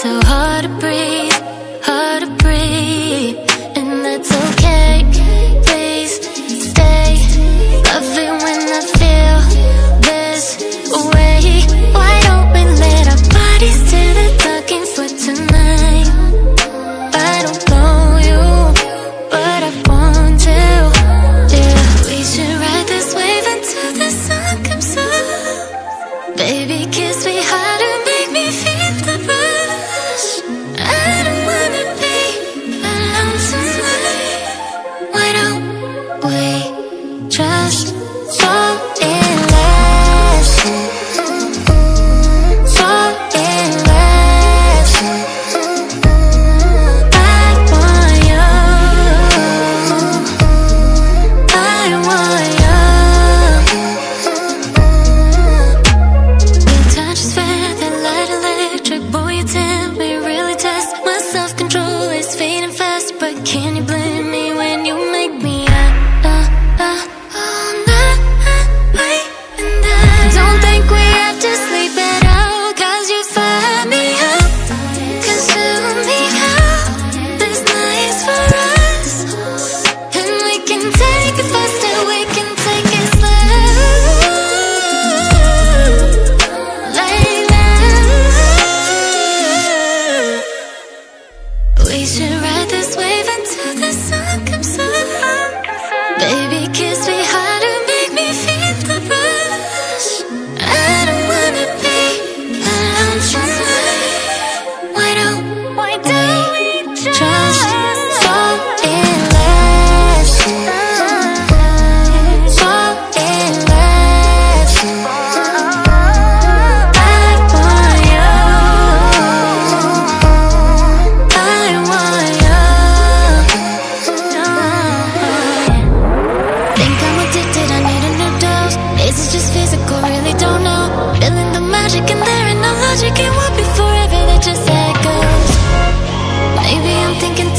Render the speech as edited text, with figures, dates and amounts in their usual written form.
so hard to breathe, hard to breathe. And that's okay, please stay. Love it when I feel this way. Why don't we let our bodies do the talking for tonight? I don't know you, but I want to, yeah. We should ride this wave until the sun comes up. Baby, kiss me harder, make me feel the rush. I don't wanna be alone tonight. Why don't we just fall in love? Fall in love. I want you. I want you. Your touch is fair, that light electric. Boy, you tempt me, really test my self-control is fading fast. But can you blame me when you make me all night? And I don't think we have to sleep it out, 'cause you fire me up, consume me out. This night's for us, and we can take it faster, we can take it slow. Like that. We should ride this wave until the sun comes up. Baby, kiss me harder, make me feel the rush. I don't wanna be alone tonight. Why don't we just fall in love? Fall in love. I want you. I want you. Think I'm addicted, I need a new dose. Is it just physical? Really don't know. Feeling the magic and there ain't no logic. It won't be forever, that just echoes. Maybe I'm thinking